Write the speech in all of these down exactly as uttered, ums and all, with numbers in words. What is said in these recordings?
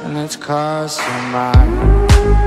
and it's crossed your mind.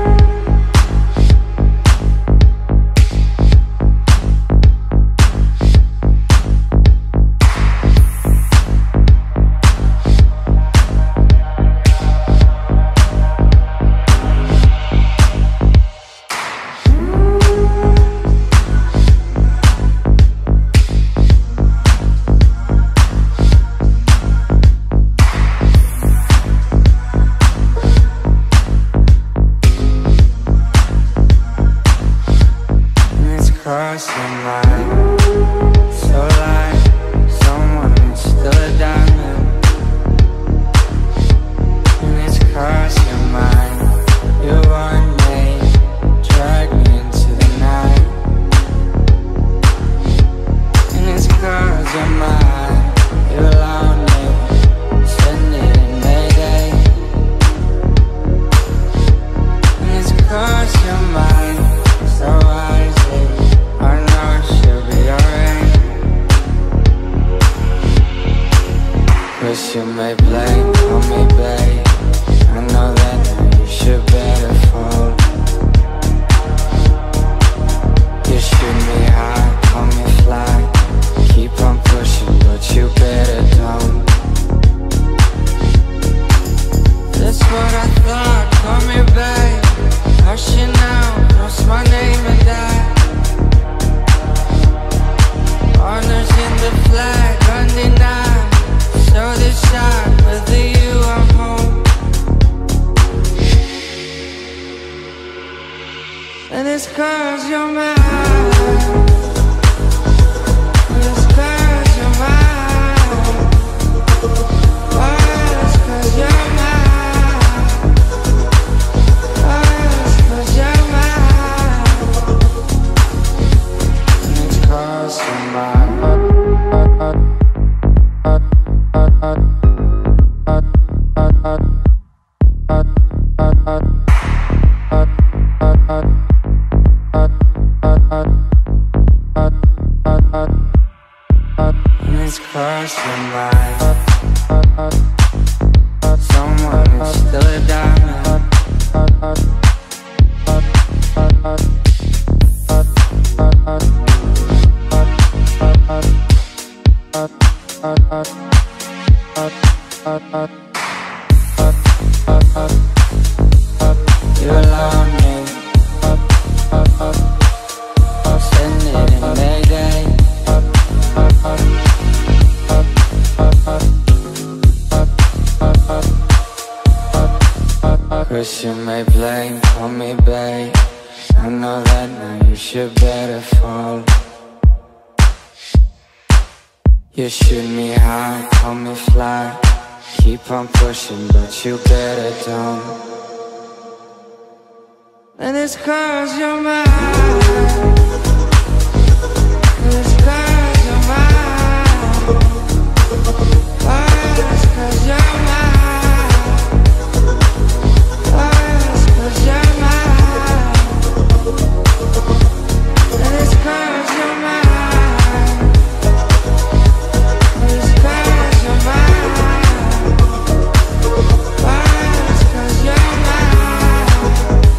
Cross your mind, so like someone who's still a diamond. And it's cross your mind, you want me, drag me into the night. And it's cross your mind, you allow me, spend it in Mayday. And it's cross your mind, so wisely, I know it should be alright. Cause you may blame, call me babe. I know that now you should better fall. You shoot me high, call me fly. Keep on pushing, but you better don't. That's what I thought, call me babe. Hush it now, cross my name and die. Honors in the flag, undenied. So decide whether you are home. And it's cause you're mine. And it's cause you're mine. Oh, it's cause you're mine. Oh, it's cause you're mine. And it's cause you're mine. And it's crossed your mind, someone who's still a diamond. You allow me, send it in Mayday. Cause you may blame, call me babe. I know that now you should better fall. You shoot me high, call me fly. Keep on pushing, but you better don't. And it's cause you're mine. And it's cause you're mine. Oh, it's cause you're mine. Oh, it's cause you're mine. And it's cause you're mine. And it's cause you're mine. Oh, it's cause you're mine.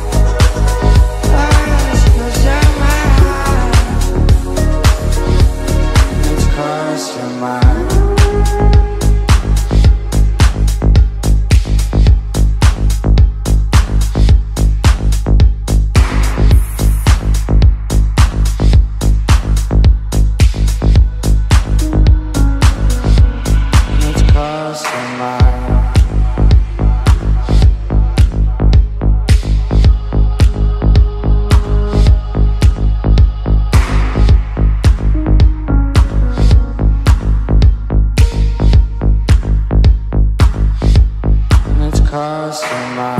Oh, it's cause you're mine. And it's cause you're mine. Cross your mind.